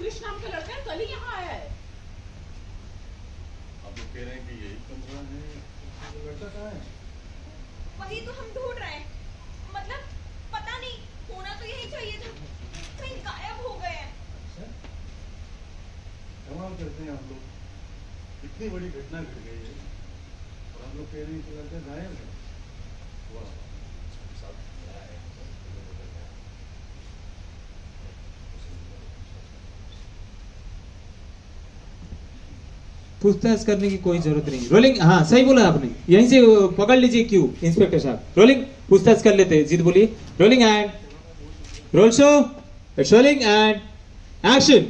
कृष्ण नाम का लड़का कल ही यहाँ आया है। आप लोग कह रहे हैं कि यही कमरा है, लड़का कहाँ है? वही तो हम ढूंढ रहे हैं, मतलब पता नहीं, होना तो यही चाहिए था, कहीं गायब हो गए हैं। कमाल करते हैं आप लोग, इतनी बड़ी घटना घट गई है और हम लोग कह रहे हैं कि लड़का गायब है। वाह, पूछताछ करने की कोई जरूरत नहीं। रोलिंग। हाँ सही बोला आपने, यहीं से पकड़ लीजिए क्यों इंस्पेक्टर साहब। रोलिंग, पूछताछ कर लेते हैं। जीत बोलिए। Rolling and roll show, it's rolling and action.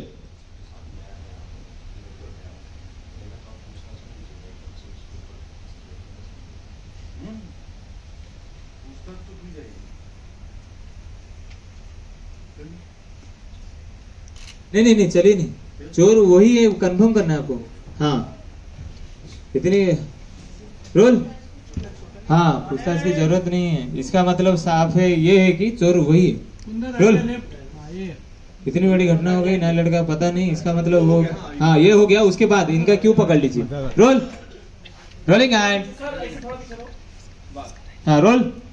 पूछताछ तो की जाएगी। नहीं, चलिए नहीं, चोर वही है, कंफर्म करना है आपको। हाँ इतनी रोल। हाँ पूछताछ की जरूरत नहीं है, इसका मतलब साफ है, ये है कि चोर वही है। रोल। इतनी बड़ी घटना हो गई, नया लड़का पता नहीं, इसका मतलब वो। हाँ ये हो गया, उसके बाद इनका क्यों पकड़ लीजिए। रोल। रोलिंग एंड हाँ रोल।